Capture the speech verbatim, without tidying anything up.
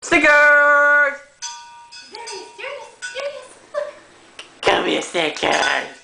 Stickers! Serious, serious, serious. Look. Come here, stickers!